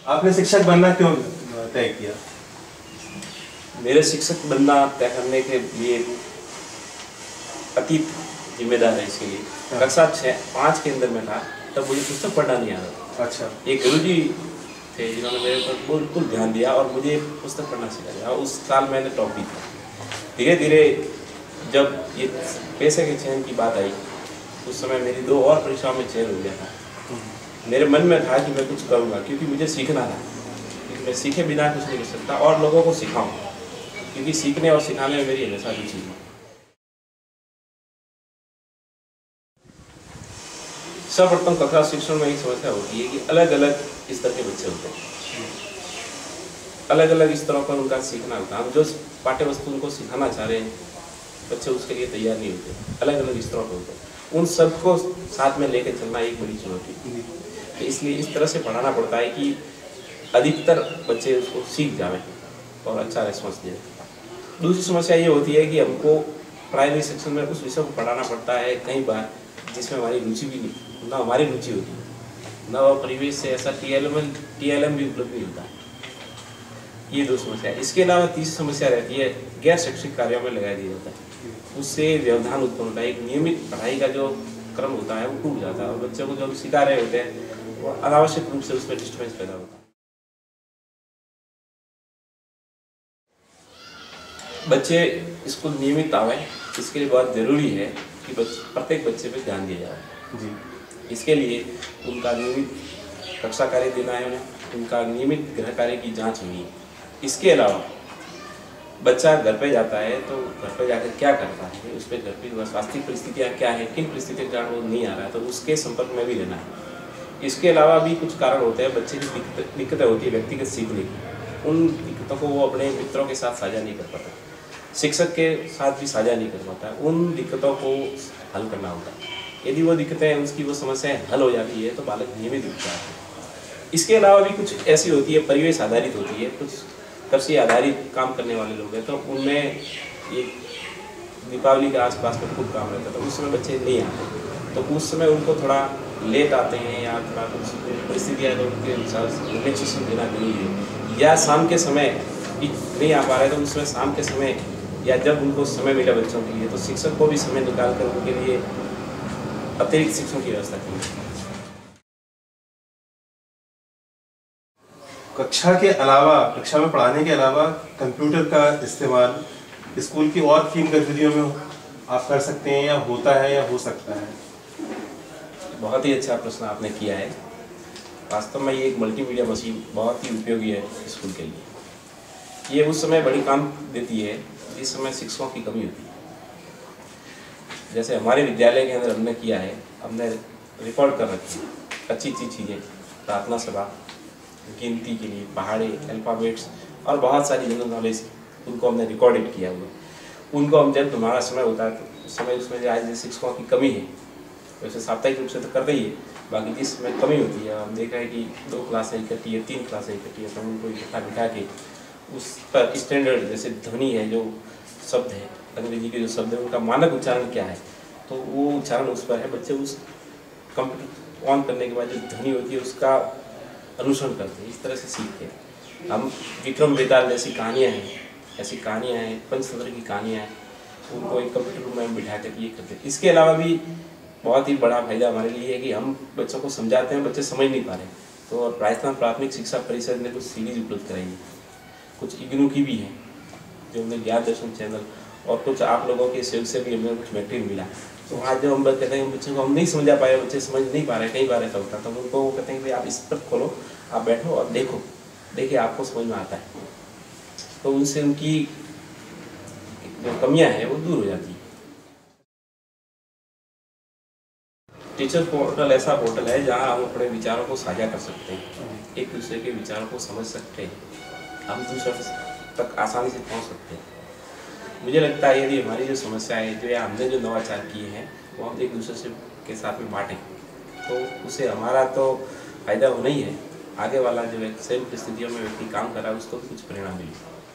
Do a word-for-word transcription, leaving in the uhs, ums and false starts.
आपने शिक्षक बनना क्यों तय किया? मेरे शिक्षक बनना तय करने के लिए अतीत जिम्मेदार है इसके लिए। हाँ। कक्षा छः पाँच के अंदर में था तब मुझे पुस्तक पढ़ना नहीं आता था। अच्छा। एक गुरुजी थे जिन्होंने मेरे पर बिल्कुल ध्यान दिया और मुझे पुस्तक पढ़ना सिखाया और उस साल मैंने टॉप भी था। धीरे धीरे जब ये पैसे के चयन की बात आई उस समय मेरी दो और परीक्षाओं में चयन हो गया था। मेरे मन में था कि मैं कुछ करूँगा क्योंकि मुझे सीखना था, क्योंकि मैं सीखे बिना कुछ नहीं कर सकता और लोगों को सिखाऊँ, क्योंकि सीखने और सिखाने में मेरी हमेशा रुचि है। सर्वप्रथम कक्षा शिक्षण में एक समस्या होती है कि अलग अलग स्तर के बच्चे होते हैं, अलग अलग स्तरों पर उनका सीखना होता है। हम जो पाठ्य वस्तु उनको सिखाना चाह रहे हैं बच्चे उसके लिए तैयार नहीं होते, अलग अलग स्तरों पर होते हैं। उन सबको साथ में लेकर चलना एक बड़ी चुनौती है। तो इसलिए इस तरह से पढ़ाना पड़ता है कि अधिकतर बच्चे उसको सीख जाएं और अच्छा रिस्पॉन्स दें। दूसरी समस्या ये होती है कि हमको प्राइमरी सेक्शन में उस विषय को पढ़ाना पड़ता है कई बार जिसमें हमारी रुचि भी नहीं, ना हमारी रुचि होती है, ना वह परिवेश से ऐसा T L M T L M भी उपलब्ध नहीं होता है। ये दो समस्या है। इसके अलावा तीसरी समस्या रहती है गैर शैक्षिक कार्यों में लगा दिया जाता है, उससे व्यवधान उत्पन्न होता है। एक नियमित पढ़ाई का जो क्रम होता है वो टूट जाता है और बच्चों को जो सिखा रहे होते हैं वो अनावश्यक रूप से उसमें डिस्टर्बेंस पैदा होता है। बच्चे स्कूल नियमित आवे, इसके लिए बहुत ज़रूरी है कि बच्चे प्रत्येक बच्चे पे ध्यान दिया जाए जी। इसके लिए उनका नियमित कक्षा कार्य देना है, उन्हें उनका नियमित गृह कार्य की जांच होनी है। इसके अलावा बच्चा घर पे जाता है तो घर पे जाकर क्या करता है, उस पर घर की स्वास्थ्य परिस्थितियाँ क्या है, किन परिस्थितियों के कारण वो नहीं आ रहा है, तो उसके संपर्क में भी रहना है। इसके अलावा भी कुछ कारण होते हैं, बच्चे की दिक्कत दिक्कतें होती है व्यक्तिगत सीखने की, उन दिक्कतों को वो अपने मित्रों के साथ साझा नहीं कर पाता, शिक्षक के साथ भी साझा नहीं कर पाता, उन दिक्कतों को हल करना होता है। यदि वो दिक्कतें उसकी वो समस्याएँ हल हो जाती है तो बालक नियमित दिखता है। इसके अलावा भी कुछ ऐसी होती है परिवेश आधारित होती है, कुछ कृषि आधारित काम करने वाले लोग हैं तो उनमें एक दीपावली के आसपास में खूब काम रहता है तो उस समय बच्चे नहीं आते, तो उस समय उनको थोड़ा लेट आते हैं या थोड़ा कुछ परिस्थितियाँ तो उनके अनुसार रिलैक्सेशन देना जरूरी है। या शाम के समय नहीं आ पा रहे तो उसमें शाम के समय या जब उनको समय मिला बच्चों के लिए तो शिक्षक को भी समय निकाल कर उनके लिए अतिरिक्त शिक्षण की व्यवस्था की। कक्षा के अलावा कक्षा में पढ़ाने के अलावा कंप्यूटर का इस्तेमाल स्कूल की और तीन गतिविधियों में आप कर सकते हैं या होता है या हो सकता है? बहुत ही अच्छा प्रश्न आपने किया है। वास्तव में ये एक मल्टीमीडिया मशीन बहुत ही उपयोगी है स्कूल के लिए। ये उस समय बड़ी काम देती है जिस समय शिक्षकों की कमी होती है। जैसे हमारे विद्यालय के अंदर हमने किया है, हमने रिकॉर्ड कर रखी है अच्छी अच्छी चीज़ें, प्रार्थना सभा, गिनती के लिए पहाड़े, अल्फ़ाबेट्स और बहुत सारी जनरल नॉलेज, उनको हमने रिकॉर्डेड किया हुआ। उनको हम जब हमारा समय होता है तो उस समय उसमें आज शिक्षकों की कमी है, वैसे साप्ताहिक रूप से तो करते ही है, बाकी जिस समय कमी होती है हम देखा है कि दो क्लासें इकट्ठी है, तीन क्लासें इकट्ठी है, तो उनको इकट्ठा बिठा के उस पर स्टैंडर्ड जैसे ध्वनि है, जो शब्द है अंग्रेजी के जो शब्द है उनका मानक उच्चारण क्या है, तो वो उच्चारण उस पर है। बच्चे उस कंप्यूटर ऑन करने के बाद जो ध्वनि होती है उसका अनुसरण करते हैं, इस तरह से सीखते हैं। हम विक्रम बेताल जैसी कहानियाँ हैं, ऐसी कहानियाँ हैं, पंचतंत्र की कहानियाँ हैं, उनको एक कंप्यूटर रूम में बिठा कर ये करते हैं। इसके अलावा भी बहुत ही बड़ा फायदा हमारे लिए है कि हम बच्चों को समझाते हैं, बच्चे समझ नहीं पा रहे, तो राजस्थान प्राथमिक शिक्षा परिषद ने कुछ सीरीज उपलब्ध कराई है, कुछ इग्नू की भी है जो हमने ज्ञान दर्शन चैनल और कुछ आप लोगों के सहयोग से भी हमें कुछ मटेरियल मिला। तो आज जब हम कहते हैं बच्चों को हम नहीं समझा पाए, बच्चे समझ नहीं पा रहे, कई बार ऐसा होता है, तो उनको वो कहते हैं कि आप इस पर खोलो, आप बैठो और देखो, देखिए आपको समझ में आता है, तो उनसे उनकी जो कमियां हैं वो दूर हो जाती है। टीचर पोर्टल ऐसा पोर्टल है जहां हम अपने विचारों को साझा कर सकते हैं, एक दूसरे के विचारों को समझ सकते हैं, हम दूसरों तक आसानी से पहुंच सकते हैं। मुझे लगता है यदि हमारी जो समस्या है, जो या हमने जो नवाचार किए हैं वो हम एक दूसरे से के साथ में बांटें तो उससे हमारा तो फायदा होना ही है, आगे वाला जो है सेम परिस्थितियों में व्यक्ति काम कर रहा है उसको भी कुछ परिणाम मिले।